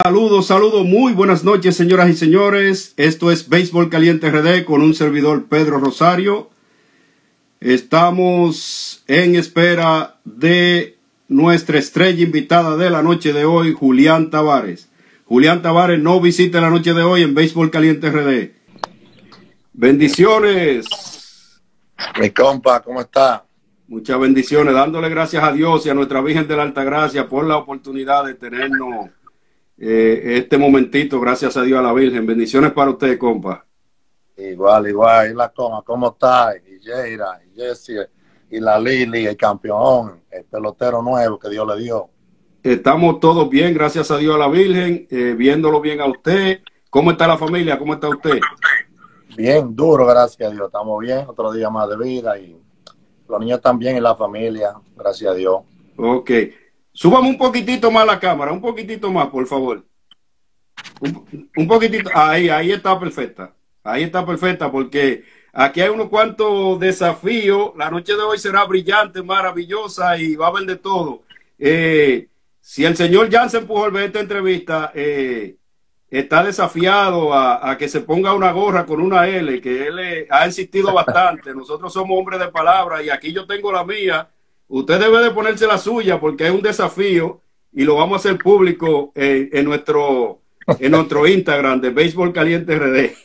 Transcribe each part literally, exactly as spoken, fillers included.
Saludos, saludos, muy buenas noches, señoras y señores. Esto es Béisbol Caliente R D con un servidor, Pedro Rosario. Estamos en espera de nuestra estrella invitada de la noche de hoy, Julián Tavares. Julián Tavares no visita la noche de hoy en Béisbol Caliente R D. Bendiciones. Mi compa, ¿cómo está? Muchas bendiciones, dándole gracias a Dios y a nuestra Virgen de la Altagracia por la oportunidad de tenernos eh, este momentito, gracias a Dios, a la Virgen. Bendiciones para usted, compa. Igual, igual, y la coma, ¿cómo está? Y Yeira, y Jessie, y la Lili, el campeón, el pelotero nuevo que Dios le dio. Estamos todos bien, gracias a Dios, a la Virgen, eh, viéndolo bien a usted. ¿Cómo está la familia? ¿Cómo está usted? Bien, duro, gracias a Dios. Estamos bien, otro día más de vida y los niños también y la familia, gracias a Dios. Ok. Súbame un poquitito más la cámara, un poquitito más, por favor. Un, un poquitito. Ahí, ahí está perfecta. Ahí está perfecta porque aquí hay unos cuantos desafíos. La noche de hoy será brillante, maravillosa y va a haber de todo. Eh, si el señor Jansen Pujol ve esta entrevista, eh, está desafiado a, a que se ponga una gorra con una L, que él eh, ha insistido bastante. Nosotros somos hombres de palabra y aquí yo tengo la mía. Usted debe de ponerse la suya porque es un desafío y lo vamos a hacer público eh, en nuestro en nuestro Instagram de Béisbol Caliente R D.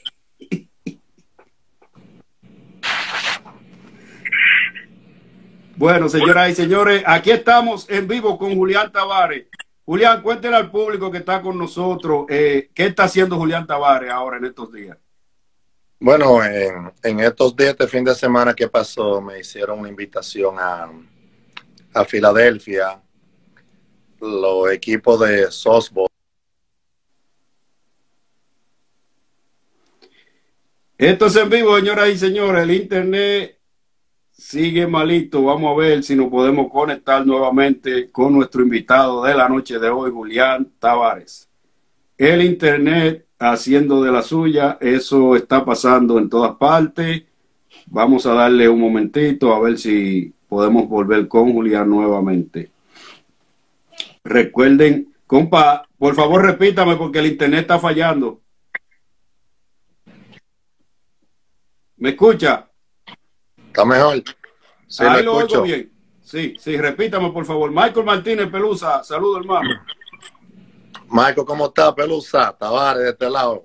Bueno, señoras y señores, aquí estamos en vivo con Julián Tavares. Julián, cuéntele al público que está con nosotros, eh, ¿qué está haciendo Julián Tavares ahora en estos días? Bueno, en, en estos días, este fin de semana que pasó, me hicieron una invitación a, a Filadelfia, los equipos de softball. Esto es en vivo, señoras y señores, el internet sigue malito. Vamos a ver si nos podemos conectar nuevamente con nuestro invitado de la noche de hoy, Julián Tavares. El internet haciendo de la suya, eso está pasando en todas partes. Vamos a darle un momentito a ver si podemos volver con Julián nuevamente. Recuerden, compa, por favor repítame porque el internet está fallando. ¿Me escucha? Está mejor. Sí, ahí lo lo escucho. oigo bien. Sí, sí, repítame por favor. Michael Martínez Pelusa, saludo hermano. Michael, ¿cómo está? Pelusa, Tavares de este lado.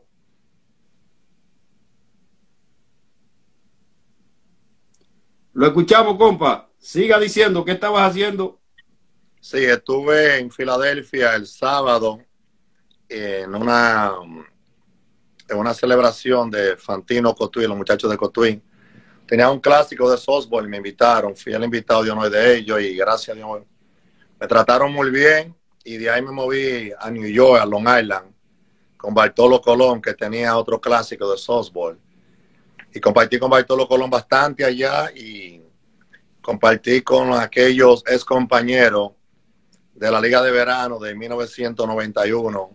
Lo escuchamos, compa. Siga diciendo, ¿qué estabas haciendo? Sí, estuve en Filadelfia el sábado en una, en una celebración de Fantino Cotuí, los muchachos de Cotuí. Tenía un clásico de softball y me invitaron. Fui el invitado de uno de ellos y gracias a Dios me trataron muy bien. Y de ahí me moví a New York, a Long Island, con Bartolo Colón, que tenía otro clásico de softball. Y compartí con Bartolo Colón bastante allá y compartí con aquellos ex compañeros de la Liga de Verano de mil novecientos noventa y uno,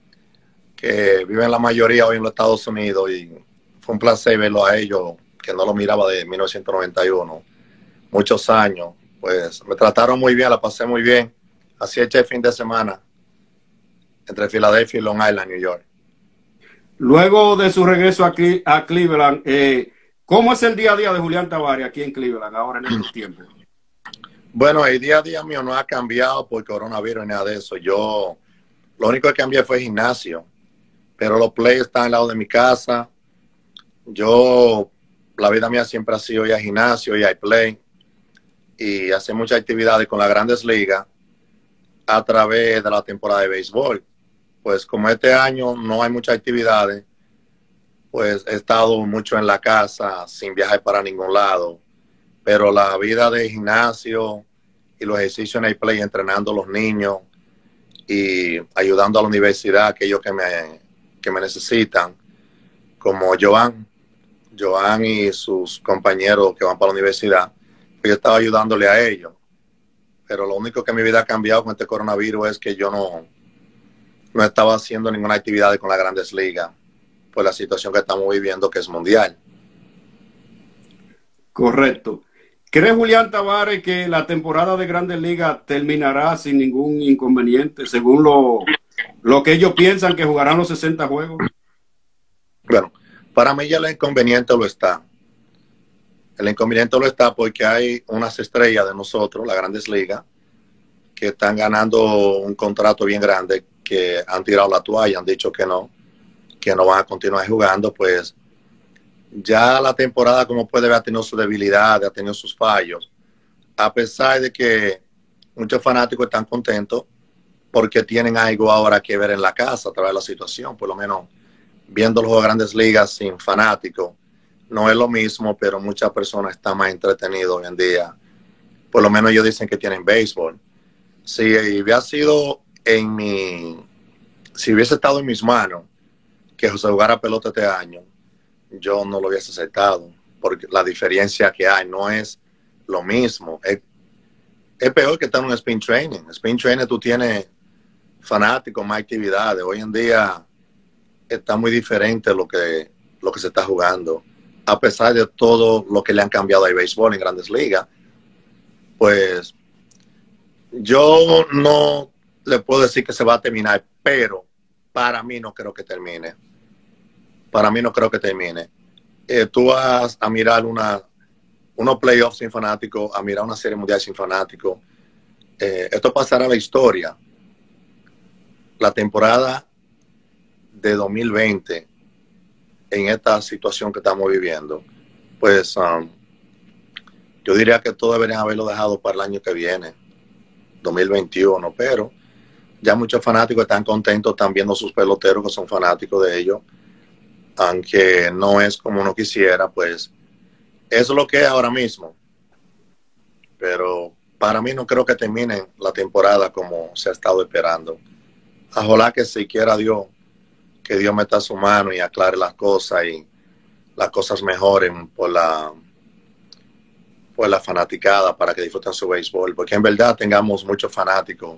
que viven la mayoría hoy en los Estados Unidos. Y fue un placer verlo a ellos, que no lo miraba de mil novecientos noventa y uno, muchos años. Pues me trataron muy bien, la pasé muy bien. Así eché el fin de semana entre Filadelfia y Long Island, New York. Luego de su regreso aquí a Cleveland, eh, ¿cómo es el día a día de Julián Tavares aquí en Cleveland ahora en estos tiempos? Bueno, el día a día mío no ha cambiado por coronavirus ni nada de eso. Yo, lo único que cambié fue el gimnasio, pero los plays están al lado de mi casa. Yo, la vida mía siempre ha sido ir al gimnasio y al play y hacer muchas actividades con las grandes ligas a través de la temporada de béisbol. Pues como este año no hay muchas actividades, pues he estado mucho en la casa sin viajar para ningún lado. Pero la vida de gimnasio y los ejercicios en el play, entrenando a los niños y ayudando a la universidad, aquellos que me, que me necesitan, como Joan, Joan y sus compañeros que van para la universidad, pues yo estaba ayudándole a ellos. Pero lo único que en mi vida ha cambiado con este coronavirus es que yo no, no estaba haciendo ninguna actividad con las grandes ligas por la situación que estamos viviendo, que es mundial. Correcto. ¿Cree Julián Tavares que la temporada de Grandes Ligas terminará sin ningún inconveniente, según lo, Lo que ellos piensan que jugarán los sesenta juegos. Bueno, para mí ya el inconveniente lo está. El inconveniente lo está porque hay unas estrellas de nosotros, las Grandes Ligas, que están ganando un contrato bien grande, que han tirado la toalla, han dicho que no, que no van a continuar jugando. Pues ya la temporada, como puede ver, ha tenido su debilidad, ha tenido sus fallos, a pesar de que muchos fanáticos están contentos porque tienen algo ahora que ver en la casa a través de la situación. Por lo menos viendo los Grandes Ligas sin fanáticos no es lo mismo, pero muchas personas están más entretenidas hoy en día. Por lo menos ellos dicen que tienen béisbol. Si hubiera sido en mi, si hubiese estado en mis manos que se jugara pelota este año, yo no lo hubiese aceptado, porque la diferencia que hay no es lo mismo. Es, es peor que estar en un spin training. Spin training tú tienes fanáticos, más actividades. Hoy en día está muy diferente lo que, lo que se está jugando. A pesar de todo lo que le han cambiado al béisbol en Grandes Ligas, pues yo no le puedo decir que se va a terminar, pero para mí no creo que termine. Para mí no creo que termine. Eh, tú vas a mirar una, unos playoffs sin fanáticos, a mirar una serie mundial sin fanáticos. Eh, esto pasará a la historia. La temporada de dos mil veinte, en esta situación que estamos viviendo, pues um, yo diría que todos deberían haberlo dejado para el año que viene, dos mil veintiuno, pero ya muchos fanáticos están contentos, están viendo sus peloteros que son fanáticos de ellos, aunque no es como uno quisiera. Pues eso es lo que es ahora mismo, pero para mí no creo que termine la temporada como se ha estado esperando. Ojalá que si quiera Dios, que Dios meta su mano y aclare las cosas y las cosas mejoren por la, por la fanaticada, para que disfruten su béisbol, porque en verdad tengamos muchos fanáticos,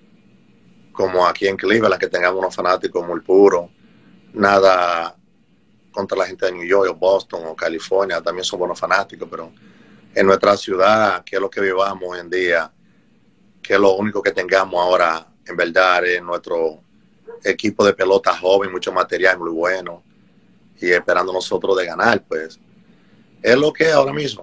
como aquí en Cleveland, que tengamos unos fanáticos muy puros. Nada contra la gente de New York o Boston o California, también son buenos fanáticos, pero en nuestra ciudad, que es lo que vivamos hoy en día, que es lo único que tengamos ahora, en verdad, es nuestro equipo de pelota joven, mucho material muy bueno, y esperando nosotros de ganar. Pues es lo que es ahora mismo.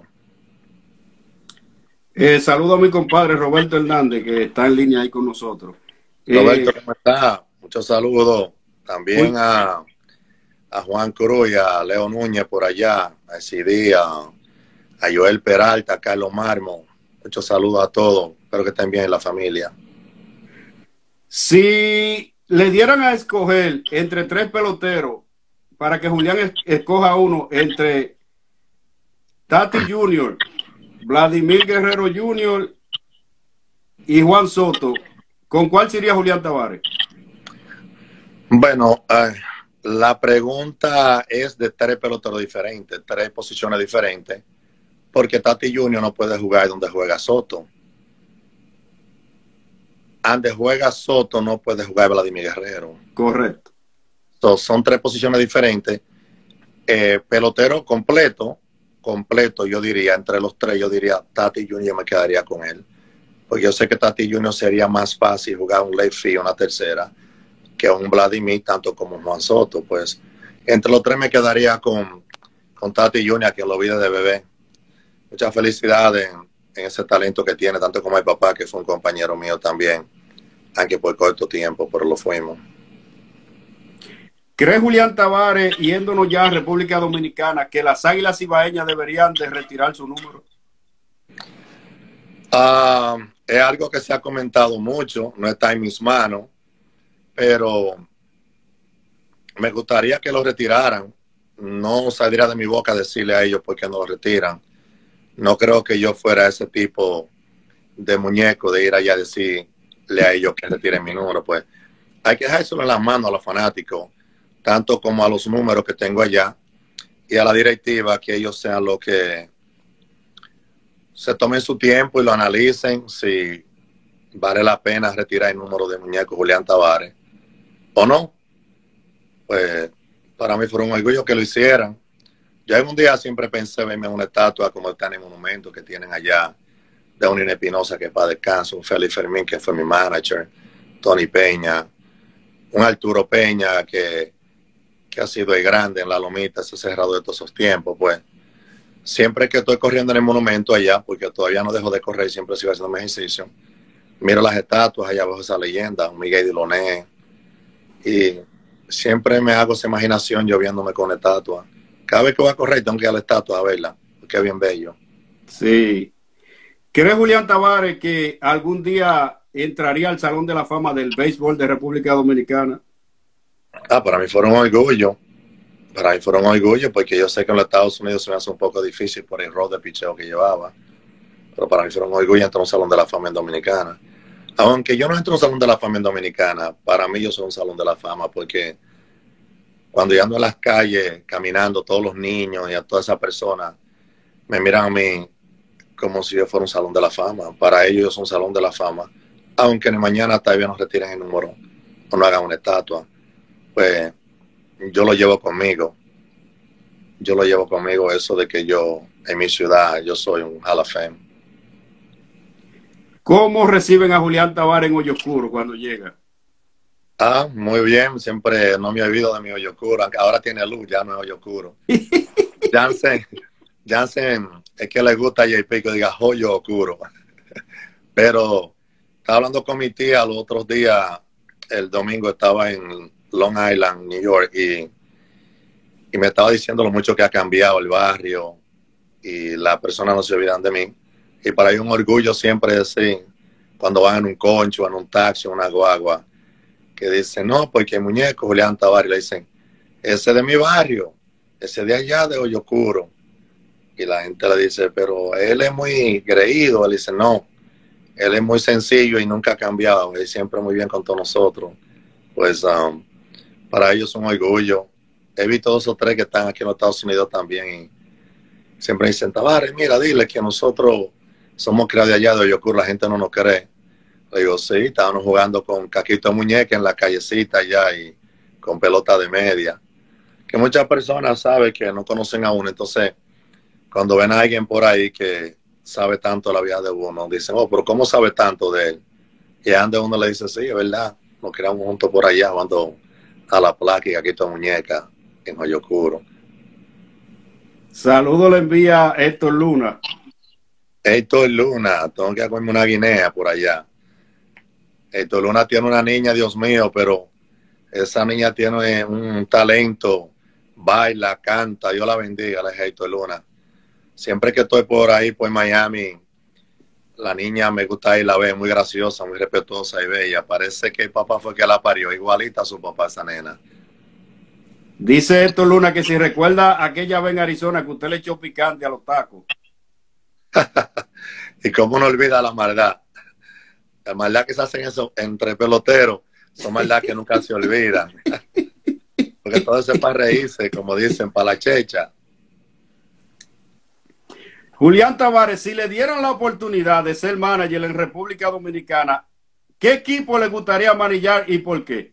Eh, saludo a mi compadre Roberto Hernández, que está en línea ahí con nosotros. Roberto, Eh, ¿cómo está? Muchos saludos también a, a Juan Cruz y a Leo Núñez por allá, a Cidí, a, a Joel Peralta, a Carlos Marmo. Muchos saludos a todos. Espero que estén bien en la familia. Si le dieran a escoger entre tres peloteros para que Julián es, escoja uno entre Tati junior, Vladimir Guerrero junior y Juan Soto, ¿con cuál sería Julián Tavares? Bueno, eh, la pregunta es de tres peloteros diferentes, tres posiciones diferentes, porque Tati junior no puede jugar donde juega Soto. Donde juega Soto no puede jugar Vladimir Guerrero. Correcto. So, son tres posiciones diferentes. Eh, pelotero completo, completo, yo diría, entre los tres, yo diría Tati junior me quedaría con él. Porque yo sé que Tati junior sería más fácil jugar un left field, una tercera, que un Vladimir, tanto como Juan Soto. Pues entre los tres me quedaría con, con Tati junior, que lo vi de bebé. Muchas felicidades en, en ese talento que tiene, tanto como el papá, que fue un compañero mío también, aunque por corto tiempo, pero lo fuimos. ¿Cree Julián Tavares, yéndonos ya a República Dominicana, que las Águilas Ibaeñas deberían de retirar su número? Uh, es algo que se ha comentado mucho, no está en mis manos, pero me gustaría que lo retiraran. No saldría de mi boca decirle a ellos por qué no lo retiran. No creo que yo fuera ese tipo de muñeco de ir allá a decirle a ellos que retiren mi número. Pues hay que dejárselo en las manos a los fanáticos, tanto como a los números que tengo allá, y a la directiva, que ellos sean los que se tomen su tiempo y lo analicen si vale la pena retirar el número de muñeco Julián Tavares o no. Pues para mí fue un orgullo que lo hicieran. Yo en un día siempre pensé verme en una estatua como está en el monumento que tienen allá de Unine Espinosa, que para descanso, un Félix Fermín, que fue mi manager, Tony Peña, un Arturo Peña que, que ha sido el grande en la lomita, ese cerrado de todos esos tiempos, pues siempre que estoy corriendo en el monumento allá, porque todavía no dejo de correr, siempre sigo haciendo mi ejercicio, miro las estatuas allá abajo, esa leyenda, un Miguel Diloné, y siempre me hago esa imaginación yo viéndome con la estatua. Cada vez que voy a correr tengo que ir a la estatua a verla, porque es bien bello. Sí. ¿Cree Julián Tavares que algún día entraría al Salón de la Fama del Béisbol de República Dominicana? Ah, para mí fue un orgullo. Para mí fue un orgullo porque yo sé que en los Estados Unidos se me hace un poco difícil por el rol de picheo que llevaba. Pero para mí fue un orgullo entrar a un Salón de la Fama en Dominicana. Aunque yo no entro a un Salón de la Fama en Dominicana, para mí yo soy un Salón de la Fama porque cuando yo ando en las calles caminando, todos los niños y a todas esas personas me miran a mí como si yo fuera un Salón de la Fama. Para ellos yo soy un Salón de la Fama. Aunque ni mañana todavía nos retiren el número o no hagan una estatua, pues yo lo llevo conmigo. Yo lo llevo conmigo eso de que yo, en mi ciudad, yo soy un Hall of Fame. ¿Cómo reciben a Julián Tavares en Hoyo Oscuro cuando llega? Ah, muy bien. Siempre no me he olvidado de mi Hoyo Oscuro. Aunque ahora tiene luz, ya no es Hoyo Oscuro. Jansen, Jansen, es que le gusta a J P que diga Hoyo Oscuro. Pero estaba hablando con mi tía los otros días, el domingo estaba en Long Island, New York, y, y me estaba diciendo lo mucho que ha cambiado el barrio y las personas no se olvidan de mí. Y para mí un orgullo siempre decir, cuando van en un concho, en un taxi, en una guagua, que dicen, no, porque el muñeco Julián Tavares, le dicen, ese de mi barrio, ese de allá de Hoyo Oscuro. Y la gente le dice, pero él es muy creído. Él dice, no, él es muy sencillo y nunca ha cambiado. Él siempre muy bien con todos nosotros. Pues um, para ellos es un orgullo. He visto dos o tres que están aquí en los Estados Unidos también y siempre dicen, Tavares, mira, dile que nosotros somos creados de allá de Hoyo Oscuro, la gente no nos cree. Le digo, sí, estábamos jugando con caquito de muñeca en la callecita allá y con pelota de media. Que muchas personas saben que no conocen a uno, entonces cuando ven a alguien por ahí que sabe tanto de la vida de uno, dicen, oh, pero ¿cómo sabe tanto de él? Y ande uno le dice, sí, es verdad, nos criamos juntos por allá, cuando a la placa y caquito de muñeca en Hoyo Oscuro. Saludo le envía Héctor Luna. Héctor Luna, tengo que comerme una guinea por allá. Héctor Luna tiene una niña, Dios mío, pero esa niña tiene un talento, baila, canta, Dios la bendiga, la Héctor Luna. Siempre que estoy por ahí, por Miami, la niña me gusta ir, la ve, muy graciosa, muy respetuosa y bella. Parece que el papá fue que la parió, igualita a su papá, esa nena. Dice Héctor Luna que si recuerda aquella vez en Arizona que usted le echó picante a los tacos. Y cómo no olvida la maldad. La maldad que se hacen eso entre peloteros, son maldad que nunca se olvidan. Porque todo eso es para reírse, como dicen, para la checha. Julián Tavares, si le dieran la oportunidad de ser manager en República Dominicana, ¿qué equipo le gustaría manejar y por qué?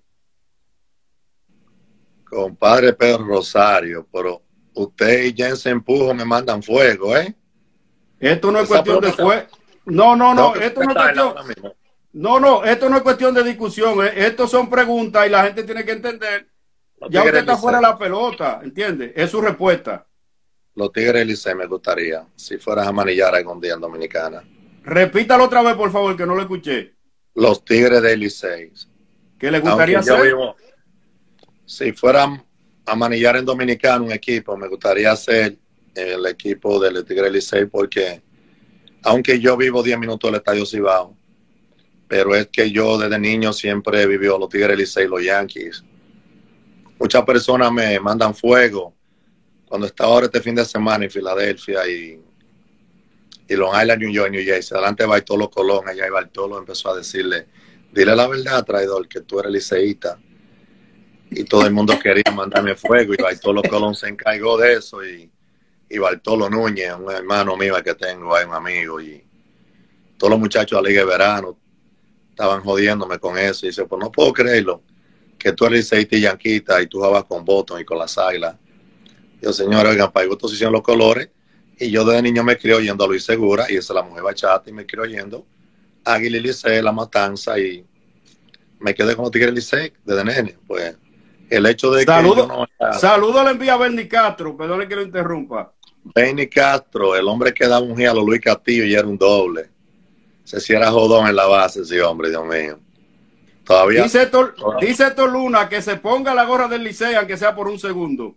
Compadre Pedro Rosario, pero usted y Jensen Pujo me mandan fuego, ¿eh? Esto no es Esa cuestión de fuego. No, no, no, esto no es cuestión. No, no, esto no es cuestión de discusión. ¿eh? Esto son preguntas y la gente tiene que entender. Ya usted está fuera de la pelota, ¿entiende? Es su respuesta. Los Tigres del Licey me gustaría, si fueras a manillar algún día en Dominicana. Repítalo otra vez, por favor, que no lo escuché. Los Tigres del Licey. ¿Qué le gustaría hacer? Vivo, si fuera a manillar en Dominicana un equipo, me gustaría hacer el equipo del Tigres del Licey porque, aunque yo vivo diez minutos del Estadio Cibao, pero es que yo desde niño siempre he vivido los Tigres del Licey, los Yankees. Muchas personas me mandan fuego cuando estaba ahora este fin de semana en Filadelfia y, y Long Island, New York, New Jersey. Adelante Bartolo Colón, allá y Bartolo empezó a decirle, dile la verdad, traidor, que tú eres liceísta. Y todo el mundo quería mandarme fuego y Bartolo Colón se encargó de eso y, y Bartolo Núñez, un hermano mío que tengo, hay un amigo y todos los muchachos de la Liga de Verano estaban jodiéndome con eso y dice, pues no puedo creerlo, que tú eres liceísta y yanquita y tú jugabas con Boston y con las Águilas. Yo, señor, oigan, para gusto se hicieron los colores. Y yo desde niño me crié oyendo a Luis Segura, y esa es la mujer bachata, y me crié oyendo Águila y Licey, La Matanza, y me quedé con los Tigres del Licey desde nene. Pues el hecho de saludo, que yo no... Era... Saludo le envía a Bernie Castro, perdone que lo interrumpa. Benny Castro, el hombre que daba un giro a los Luis Castillo y era un doble. Se si era jodón en la base, ese hombre, Dios mío. Todavía. Dice Tor, todavía. Dice Toluna que se ponga la gorra del Licey, aunque sea por un segundo.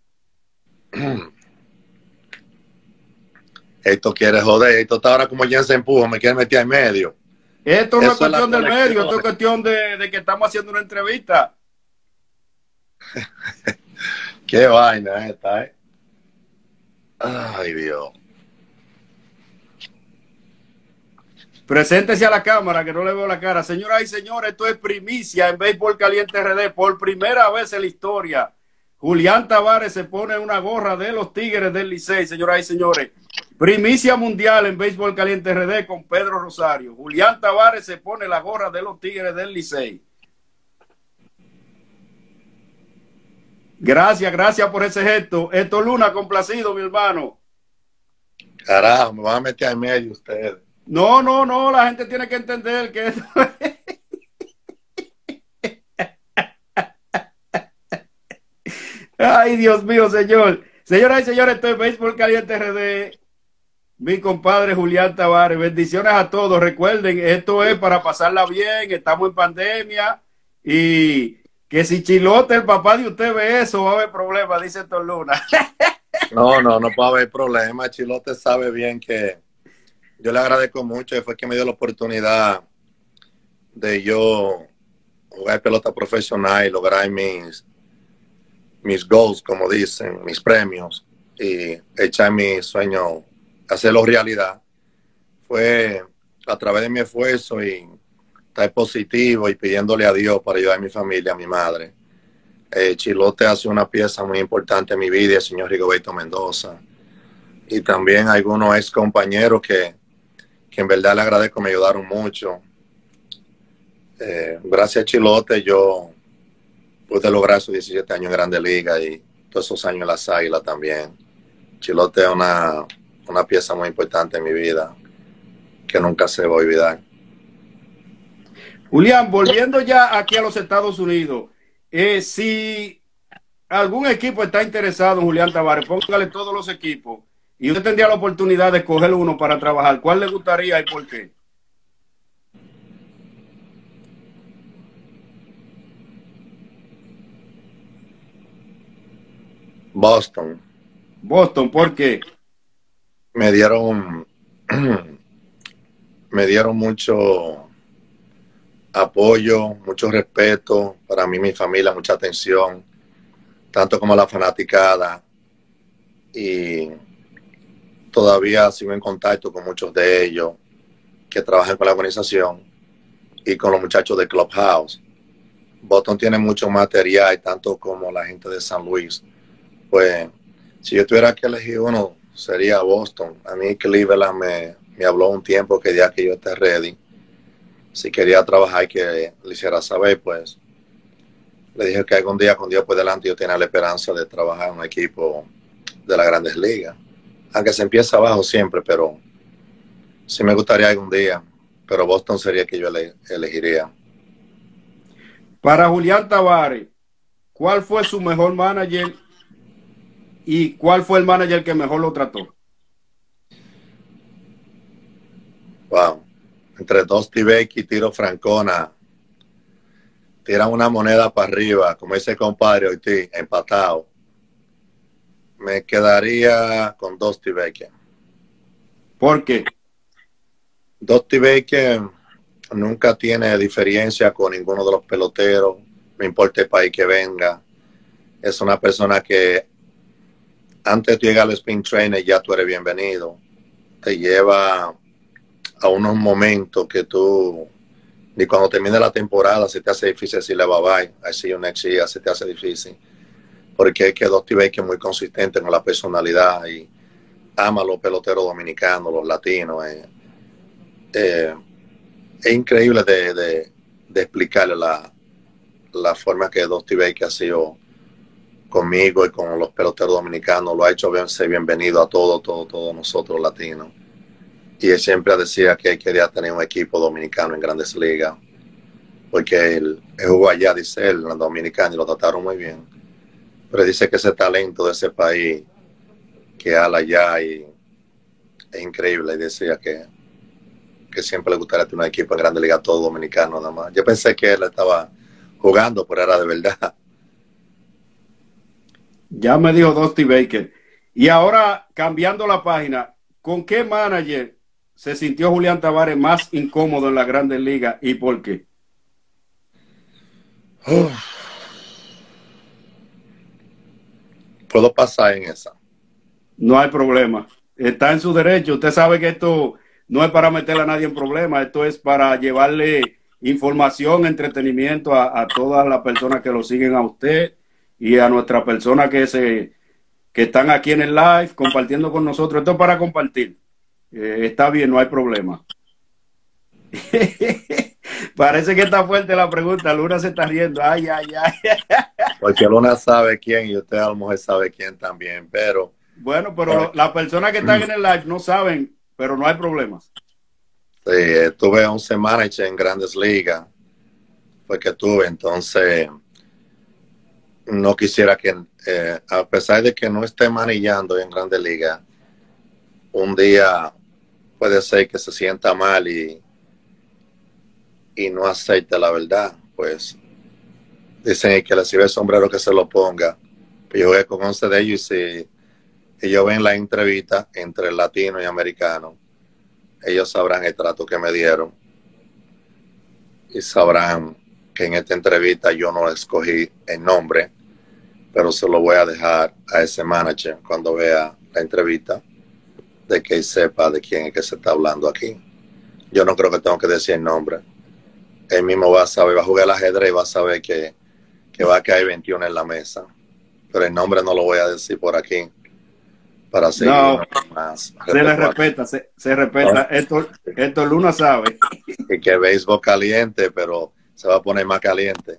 Esto quiere joder, esto está ahora como ya se empuja, me quiere meter en medio. Esto no Eso es cuestión es del medio, esto es cuestión de, de que estamos haciendo una entrevista. Qué vaina esta, ¿eh? Ay, Dios. Preséntese a la cámara, que no le veo la cara. Señoras y señores, esto es primicia en Béisbol Caliente R D. Por primera vez en la historia, Julián Tavares se pone una gorra de los Tigres del Licey. Señoras y señores, primicia mundial en Béisbol Caliente R D con Pedro Rosario. Julián Tavares se pone la gorra de los Tigres del Licey. Gracias, gracias por ese gesto. Esto Luna, complacido, mi hermano. Carajo, me van a meter en medio ustedes. No, no, no, la gente tiene que entender que esto Ay, Dios mío, señor. Señoras y señores, esto es Béisbol Caliente R D. Mi compadre Julián Tavares. Bendiciones a todos. Recuerden, esto es para pasarla bien. Estamos en pandemia. Y que si Chilote, el papá de usted, ve eso, va a haber problemas, dice Torluna. No, no, no puede haber problema. Chilote sabe bien que yo le agradezco mucho. Fue que me dio la oportunidad de yo jugar pelota profesional y lograr mis, mis goals, como dicen, mis premios, y echar mi sueño, hacerlo realidad. Fue a través de mi esfuerzo y estar positivo y pidiéndole a Dios para ayudar a mi familia, a mi madre. Eh, Chilote hace una pieza muy importante en mi vida, el señor Rigoberto Mendoza. Y también algunos ex compañeros que, que en verdad le agradezco, me ayudaron mucho. Eh, gracias a Chilote yo pude lograr esos diecisiete años en Grandes Ligas y todos esos años en las Águilas también. Chilote es una, una pieza muy importante en mi vida que nunca se va a olvidar. Julián, volviendo ya aquí a los Estados Unidos, eh, si algún equipo está interesado en Julián Tavares, póngale todos los equipos y usted tendría la oportunidad de escoger uno para trabajar. ¿Cuál le gustaría y por qué? Boston. Boston, ¿por qué? Me dieron me dieron mucho apoyo, mucho respeto para mí, mi familia, mucha atención, tanto como la fanaticada, y todavía sigo en contacto con muchos de ellos que trabajan con la organización y con los muchachos de Clubhouse. Boston tiene mucho material, tanto como la gente de San Luis. Pues si yo tuviera que elegir uno, sería Boston. A mí Cleveland me, me habló un tiempo que ya que yo esté ready, si quería trabajar y que le hiciera saber, pues le dije que algún día con Dios por delante yo tenía la esperanza de trabajar en un equipo de las Grandes Ligas. Aunque se empieza abajo siempre, pero sí me gustaría algún día. Pero Boston sería el que yo ele elegiría. Para Julián Tavares, ¿cuál fue su mejor manager y cuál fue el manager que mejor lo trató? Wow. Entre Dusty Baker y Tiro Francona, tiran una moneda para arriba, como ese compadre Ortiz, empatado. Me quedaría con Dusty Baker. ¿Por qué? Dusty Baker nunca tiene diferencia con ninguno de los peloteros, no importa el país que venga. Es una persona que antes de llegar al spring trainer ya tú eres bienvenido. Te lleva a unos momentos que tú, ni cuando termine la temporada, se te hace difícil decirle bye bye, I see you next year, se te hace difícil. Porque es que Dusty Baker es muy consistente con la personalidad y ama a los peloteros dominicanos, los latinos. Eh. Eh, es increíble de, de, de explicarle la, la forma que Dusty Baker ha sido conmigo y con los peloteros dominicanos. Lo ha hecho bien, ser bienvenido a todos, todos, todos nosotros latinos. Y él siempre decía que quería tener un equipo dominicano en Grandes Ligas. porque él, él jugó allá, dice él, en la Dominicana, y lo trataron muy bien. Pero dice que ese talento de ese país que habla allá y es increíble, y decía que, que siempre le gustaría tener un equipo en Grande Liga, todo dominicano nada más. Yo pensé que él estaba jugando, pero era de verdad. Ya me dijo Dusty Baker. Y ahora, cambiando la página, ¿con qué manager se sintió Julián Tavares más incómodo en la Grandes Ligas y por qué? Uf. Puedo pasar en esa. No hay problema. Está en su derecho. Usted sabe que esto no es para meter a nadie en problemas. Esto es para llevarle información, entretenimiento a, a todas las personas que lo siguen a usted y a nuestras personas que se que están aquí en el live compartiendo con nosotros. Esto es para compartir. Eh, está bien, no hay problema. Parece que está fuerte la pregunta. Luna se está riendo. Ay, ay, ay. Porque Luna sabe quién y usted a lo mejor sabe quién también, pero... Bueno, pero las personas que están en el live no saben, pero no hay problemas. Sí, estuve once managers en Grandes Ligas. Fue que tuve, entonces... No quisiera que, eh, a pesar de que no esté manillando en Grandes Ligas, un día puede ser que se sienta mal y, y no acepte la verdad. Pues dicen que le sirve el sombrero que se lo ponga. Yo jugué con once de ellos y si ellos ven la entrevista entre latino y americano, ellos sabrán el trato que me dieron y sabrán que en esta entrevista yo no escogí el nombre, pero se lo voy a dejar a ese manager cuando vea la entrevista, de que sepa de quién es que se está hablando aquí. Yo no creo que tengo que decir el nombre. Él mismo va a saber, va a jugar el ajedrez y va a saber que, que va a caer veintiuno en la mesa. Pero el nombre no lo voy a decir por aquí para seguir no, más. Se le respeta, se, se respeta. Esto, esto Luna sabe. Y que béisbol caliente, pero se va a poner más caliente.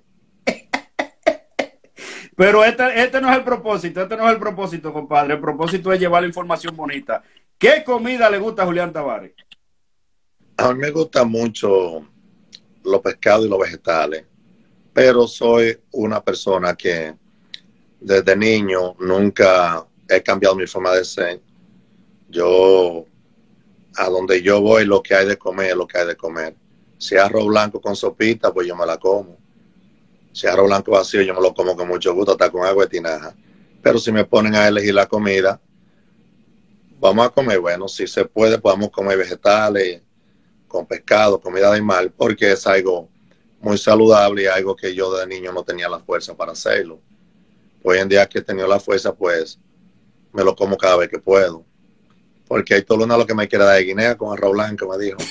Pero este, este no es el propósito, este no es el propósito, compadre. El propósito es llevar la información bonita. ¿Qué comida le gusta a Julián Tavares? A mí me gusta mucho los pescados y los vegetales, pero soy una persona que desde niño nunca he cambiado mi forma de ser. Yo, a donde yo voy, lo que hay de comer es lo que hay de comer. Si es arroz blanco con sopita, pues yo me la como. Si es arroz blanco vacío, yo me lo como con mucho gusto, hasta con agua de tinaja. Pero si me ponen a elegir la comida, vamos a comer, bueno, si se puede, podemos comer vegetales, con pescado, comida de mar, porque es algo muy saludable y algo que yo de niño no tenía la fuerza para hacerlo. Hoy en día que he tenido la fuerza, pues me lo como cada vez que puedo. Porque hay todo lo que me quiere dar de guinea con arroz blanco, me dijo.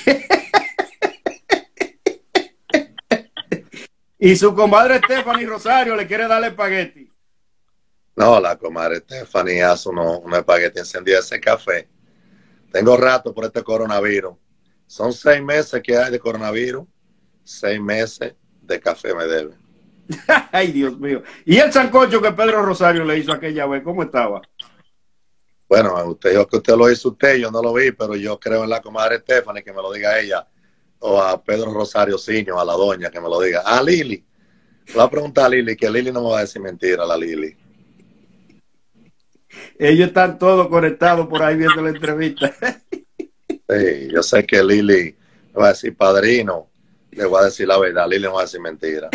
Y su comadre Stephanie Rosario le quiere darle espagueti. No, la comadre Stephanie hace unos uno espagueti encendido, ese café. Tengo rato por este coronavirus. Son seis meses que hay de coronavirus. Seis meses de café me debe. Ay, Dios mío. ¿Y el sancocho que Pedro Rosario le hizo aquella vez? ¿Cómo estaba? Bueno, usted dijo que usted lo hizo usted, yo no lo vi, pero yo creo en la comadre Stephanie, que me lo diga ella. O a Pedro Rosario Ciño, a la doña, que me lo diga. A Lili. Voy a preguntar a Lili, que Lili no me va a decir mentira, la Lili. Ellos están todos conectados por ahí viendo la entrevista. Sí, yo sé que Lili me va a decir padrino, le voy a decir la verdad, Lili no va a decir mentira.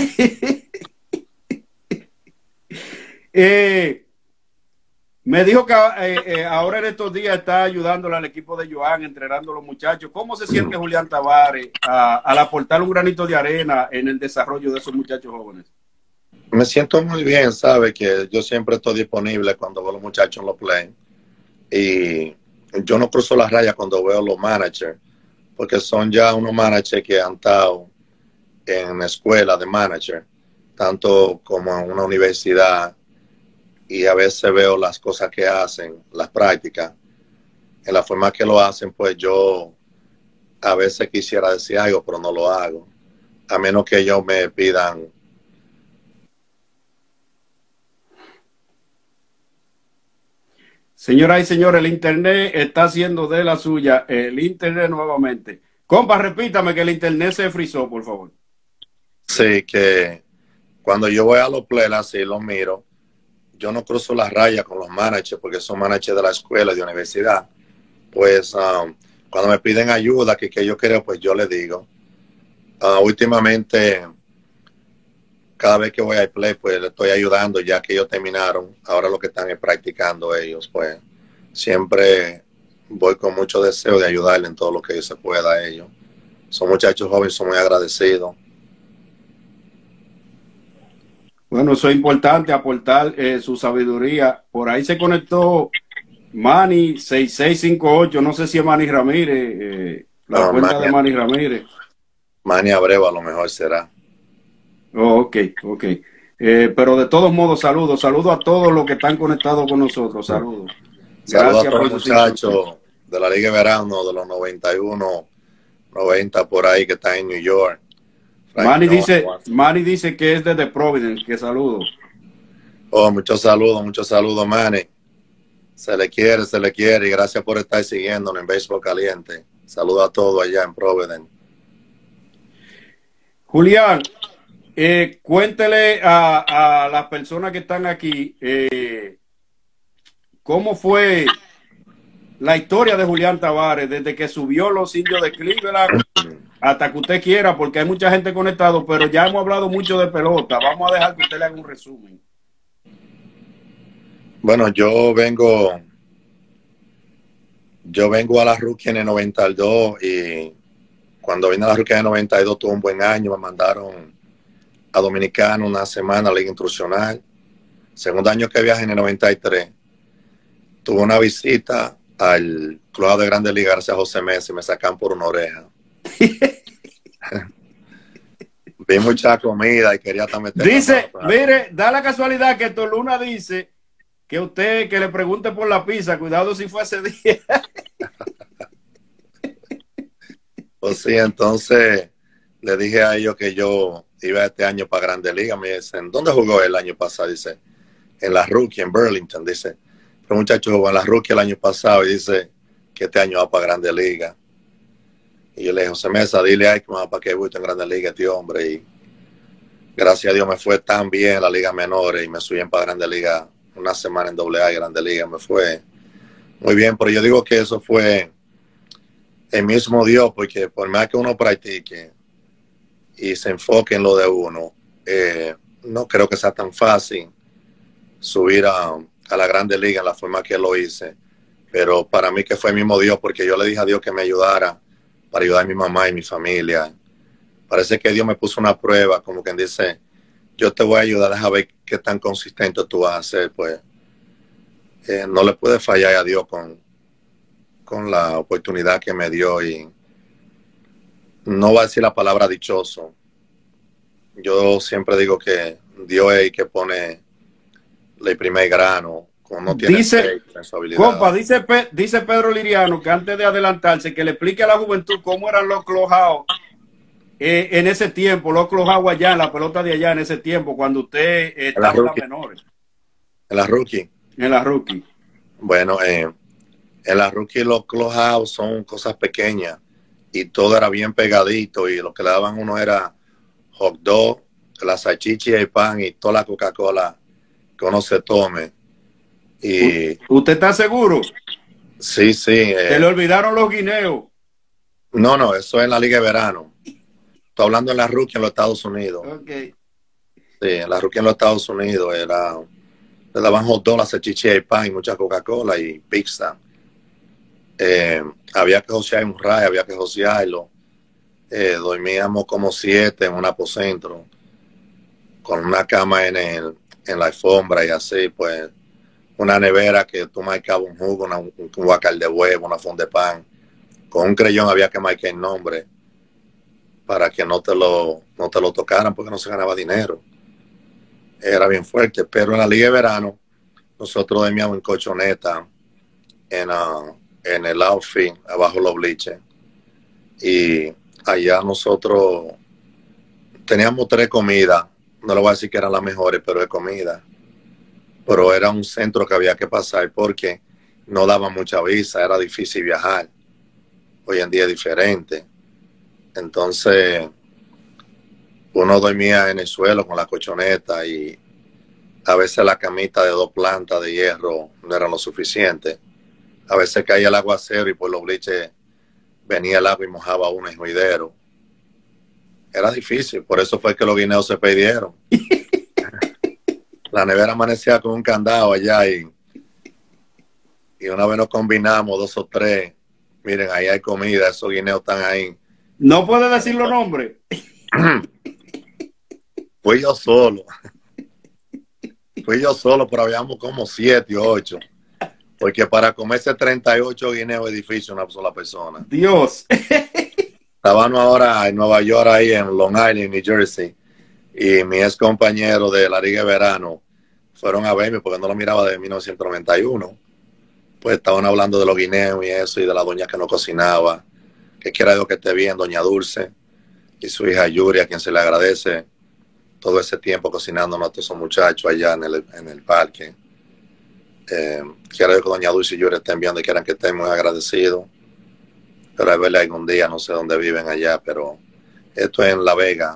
eh, me dijo que eh, eh, ahora en estos días está ayudándole al equipo de Joan, entrenando a los muchachos. ¿Cómo se siente Julián Tavares a, al aportar un granito de arena en el desarrollo de esos muchachos jóvenes? Me siento muy bien, sabe que yo siempre estoy disponible cuando veo a los muchachos en los play. Y yo no cruzo las rayas cuando veo a los managers, porque son ya unos managers que han estado en escuela de manager, tanto como en una universidad, y a veces veo las cosas que hacen, las prácticas, en la forma que lo hacen, pues yo a veces quisiera decir algo, pero no lo hago, a menos que ellos me pidan. Señoras y señores, el internet está haciendo de la suya. El internet nuevamente. Compa, repítame que el internet se frizó, por favor. Sí, que cuando yo voy a los plays así, los miro, yo no cruzo la raya con los managers porque son managers de la escuela, de universidad. Pues um, cuando me piden ayuda, que, que yo quiero, pues yo les digo. Uh, últimamente, cada vez que voy al play, pues le estoy ayudando, ya que ellos terminaron. Ahora lo que están es practicando ellos, pues siempre voy con mucho deseo de ayudarle en todo lo que se pueda a ellos. Son muchachos jóvenes, son muy agradecidos. Bueno, eso es importante, aportar eh, su sabiduría. Por ahí se conectó Manny seis seis cinco ocho, no sé si es Manny Ramírez, eh, la No, cuenta Manny, de Manny Ramírez. Manny Abreu a lo mejor será. Oh, ok, ok. Eh, pero de todos modos, saludos, saludos a todos los que están conectados con nosotros, saludos. Saludos a Gracias todos por los su sintonía. muchachos de la Liga de Verano, de los noventa y uno, noventa por ahí que están en New York. Manny dice, Manny dice que es desde Providence, que saludos. Oh, muchos saludos, muchos saludos, Manny. Se le quiere, se le quiere y gracias por estar siguiéndonos en Béisbol Caliente. Saludos a todos allá en Providence. Julián, eh, cuéntele a, a las personas que están aquí eh, cómo fue la historia de Julián Tavares desde que subió los Indios de Cleveland hasta que usted quiera, porque hay mucha gente conectado, pero ya hemos hablado mucho de pelota. Vamos a dejar que usted le haga un resumen. Bueno, yo vengo yo vengo a la Rookie en el noventa y dos y cuando vine a la Rookie en el noventa y dos tuve un buen año, me mandaron a Dominicana una semana a Liga Instruccional. Segundo año que viajé en el noventa y tres, tuve una visita al Club de Grandes Ligas gracias a José Messi, me sacan por una oreja. Vi mucha comida y quería estar metiendo. Dice, mire, da la casualidad que Toluna dice que usted, que le pregunte por la pizza, cuidado si fue ese día. Pues sí, entonces le dije a ellos que yo iba este año para Grandes Ligas. Me dicen, ¿dónde jugó el año pasado? Dice, en la Rookie, en Burlington. Dice, pero muchacho jugó en la Rookie el año pasado y dice que este año va para Grandes Ligas. Y yo le dije, José Mesa, dile a Aikman para que guste en Grandes Ligas este hombre. Y gracias a Dios me fue tan bien en la Liga Menores y me subí para Grandes Ligas una semana en doble A y Grandes Ligas. Me fue muy bien, pero yo digo que eso fue el mismo Dios, porque por más que uno practique y se enfoque en lo de uno, eh, no creo que sea tan fácil subir a, a la Grandes Ligas en la forma que lo hice. Pero para mí que fue el mismo Dios, porque yo le dije a Dios que me ayudara para ayudar a mi mamá y mi familia. Parece que Dios me puso una prueba, como quien dice, yo te voy a ayudar, a ver qué tan consistente tú vas a ser. Pues eh, no le puede fallar a Dios con, con la oportunidad que me dio. Y no va a decir la palabra dichoso. Yo siempre digo que Dios es el que pone el primer grano. No tiene dice, compa, dice, dice Pedro Liriano que antes de adelantarse, que le explique a la juventud cómo eran los clubhouse eh, en ese tiempo, los clubhouse allá, en la pelota de allá en ese tiempo, cuando usted eh, estaba en las menores. En la Rookie. En la Rookie. Bueno, eh, en la Rookie los clubhouse son cosas pequeñas y todo era bien pegadito y lo que le daban uno era hot dog, la salchicha y el pan y toda la Coca-Cola que uno se tome. Y, ¿usted está seguro? Sí, sí. Eh, ¿Se le olvidaron los guineos? No, no, eso es en la Liga de Verano. Estoy hablando en la Rookie en los Estados Unidos. Okay. Sí, en la Rookie en los Estados Unidos era, le daban hot dog, la salchicha y pan y mucha Coca-Cola y pizza. Eh, había que josear un ray, había que josearlo. Eh, dormíamos como siete en un apocentro con una cama en, el, en la alfombra y así, pues una nevera que tú marcabas un jugo, una, un, un guacal de huevo, una funda de pan. Con un creyón había que marcar el nombre para que no te lo, no te lo tocaran porque no se ganaba dinero. Era bien fuerte, pero en la Liga de Verano nosotros dormíamos en colchoneta en, uh, en el outfield, abajo los bleachers. Y allá nosotros teníamos tres comidas. No le voy a decir que eran las mejores, pero de comida. Pero era un centro que había que pasar porque no daba mucha visa, era difícil viajar. Hoy en día es diferente. Entonces, Uno dormía en el suelo con la colchoneta y a veces la camita de dos plantas de hierro no era lo suficiente. A veces caía el aguacero y por los bliches venía el agua y mojaba uno en juidero. Era difícil, por eso fue que los guineos se perdieron. La nevera amanecía con un candado allá y, y una vez nos combinamos dos o tres. Miren, ahí hay comida, esos guineos están ahí. No puede decir los nombres. Fui yo solo. Fui yo solo, pero habíamos como siete o ocho. Porque para comerse treinta y ocho guineos es difícil una sola persona. Dios. Estábamos ahora en Nueva York, ahí en Long Island, New Jersey. Y mi ex compañero de la Liga de Verano fueron a verme porque no lo miraba desde mil novecientos noventa y uno. Pues estaban hablando de los guineos y eso, y de la doña que no cocinaba. Que quiera Dios que esté bien, doña Dulce. Y su hija Yuri, a quien se le agradece todo ese tiempo cocinando a todos esos muchachos allá en el, en el parque. Eh, quiero que doña Dulce y Yuri estén viendo y quieran que estén muy agradecidos. Pero a verle algún día, no sé dónde viven allá, pero esto es en La Vega